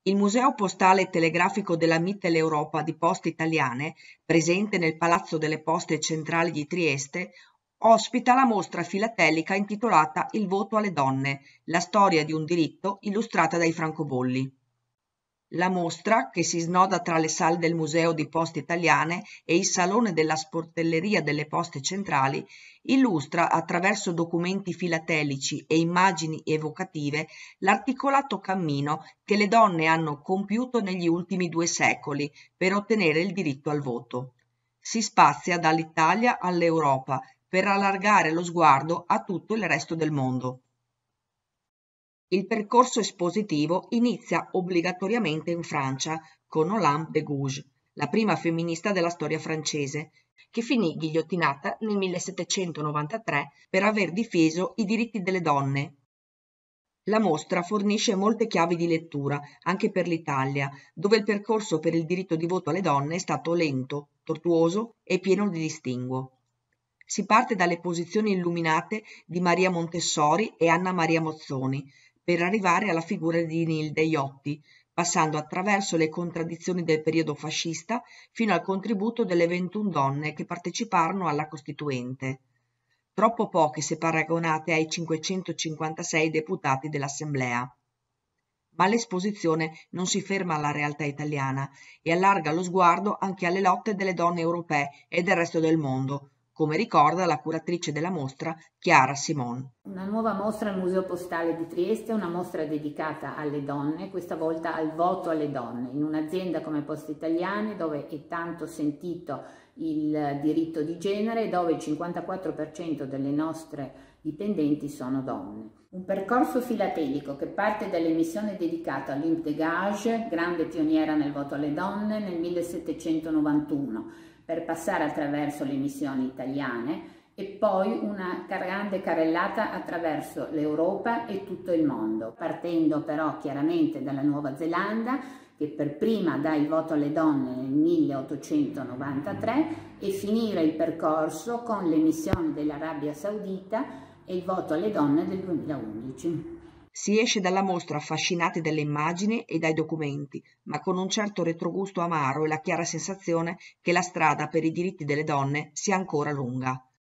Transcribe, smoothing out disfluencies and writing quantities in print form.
Il Museo Postale e Telegrafico della Mitteleuropa di Poste Italiane, presente nel Palazzo delle Poste Centrali di Trieste, ospita la mostra filatelica intitolata Il voto alle donne, la storia di un diritto, illustrata dai francobolli. La mostra, che si snoda tra le sale del Museo di Poste Italiane e il Salone della Sportelleria delle Poste Centrali, illustra attraverso documenti filatelici e immagini evocative l'articolato cammino che le donne hanno compiuto negli ultimi 2 secoli per ottenere il diritto al voto. Si spazia dall'Italia all'Europa per allargare lo sguardo a tutto il resto del mondo. Il percorso espositivo inizia obbligatoriamente in Francia con Olympe de Gouges, la prima femminista della storia francese, che finì ghigliottinata nel 1793 per aver difeso i diritti delle donne. La mostra fornisce molte chiavi di lettura anche per l'Italia, dove il percorso per il diritto di voto alle donne è stato lento, tortuoso e pieno di distinguo. Si parte dalle posizioni illuminate di Maria Montessori e Anna Maria Mozzoni, per arrivare alla figura di Nilde Iotti, passando attraverso le contraddizioni del periodo fascista fino al contributo delle 21 donne che parteciparono alla Costituente, troppo poche se paragonate ai 556 deputati dell'Assemblea. Ma l'esposizione non si ferma alla realtà italiana e allarga lo sguardo anche alle lotte delle donne europee e del resto del mondo, come ricorda la curatrice della mostra Chiara Simon. Una nuova mostra al Museo Postale di Trieste, una mostra dedicata alle donne, questa volta al voto alle donne, in un'azienda come Poste Italiane dove è tanto sentito il diritto di genere, dove il 54% delle nostre dipendenti sono donne. Un percorso filatelico che parte dall'emissione dedicata a Olympe de Gouges, grande pioniera nel voto alle donne, nel 1791, per passare attraverso le missioni italiane e poi una grande carrellata attraverso l'Europa e tutto il mondo, partendo però chiaramente dalla Nuova Zelanda, che per prima dà il voto alle donne nel 1893 e finire il percorso con le missioni dell'Arabia Saudita e il voto alle donne del 2011. Si esce dalla mostra affascinati dalle immagini e dai documenti, ma con un certo retrogusto amaro e la chiara sensazione che la strada per i diritti delle donne sia ancora lunga.